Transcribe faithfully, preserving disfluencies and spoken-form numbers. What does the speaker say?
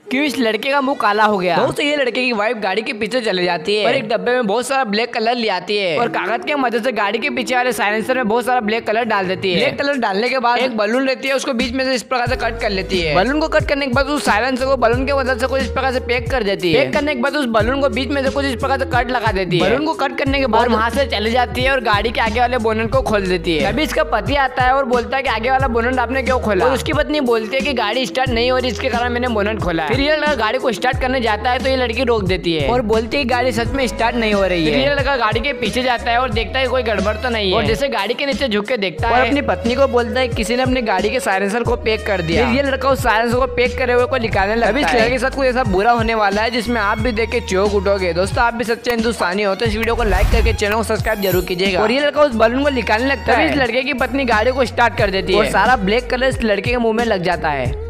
क्यों इस लड़के का मुंह काला हो गया। दोस्तों ये लड़के की वाइफ गाड़ी के पीछे चले जाती है और एक डब्बे में बहुत सारा ब्लैक कलर ले आती है और कागज के मदद से गाड़ी के पीछे वाले साइलेंसर में बहुत सारा ब्लैक कलर डाल देती है। ब्लैक कलर डालने के बाद एक बलून रहती है, उसको बीच में से इस प्रकार से कट कर लेती है। बलून को कट करने के बाद उस साइलेंसर को बलून के मदद से कुछ इस प्रकार से पैक कर देती है। पैक करने के बाद उस बलून को बीच में से कुछ इस प्रकार से कट लगा देती है। बलून को कट करने के बाद वहाँ से चली जाती है और गाड़ी के आगे वाले बोनट को खोल देती है। तभी इसका पति आता है और बोलता है कि आगे वाला बोनट आपने क्यों खोला। और उसकी पत्नी बोलती है कि गाड़ी स्टार्ट नहीं हो रही, इसके कारण मैंने बोनट खोला। फिर ये लड़का गाड़ी को स्टार्ट करने जाता है तो ये लड़की रोक देती है और बोलती है कि गाड़ी सच में स्टार्ट नहीं हो रही है। ये लड़का गाड़ी के पीछे जाता है और देखता है कोई गड़बड़ तो नहीं है और जैसे गाड़ी के नीचे झुक के देखता है और अपनी पत्नी को बोलता है किसी ने अपनी गाड़ी के साइलेंसर को पैक कर दिया। फिर ये लड़का उस साइलेंसर को पैक करे हुए को निकालने लगता है। अभी इस लड़के के साथ कुछ ऐसा बुरा होने वाला है जिसमें आप भी देख के चौंक उठोगे। दोस्तों आप भी सच्चे हिंदुस्तानी हो तो इस वीडियो को लाइक करके चैनल को सब्सक्राइब जरूर कीजिएगा। और ये लड़का उस बलून को निकालने लगता है। इस लड़के की पत्नी गाड़ी को स्टार्ट कर देती है और सारा ब्लैक कलर इस लड़के के मुंह में लग जाता है।